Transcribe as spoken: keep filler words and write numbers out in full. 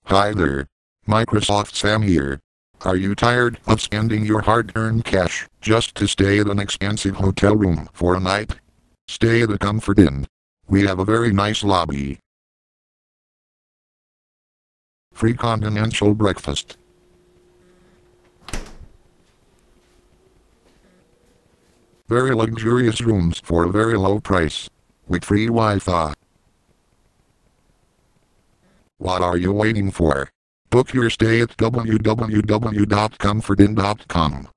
Hi there. Microsoft Sam here. Are you tired of spending your hard-earned cash just to stay at an expensive hotel room for a night? Stay at the Comfort Inn. We have a very nice lobby. Free continental breakfast. Very luxurious rooms for a very low price. With free Wi-Fi. What are you waiting for? Book your stay at w w w dot comfort inn dot com.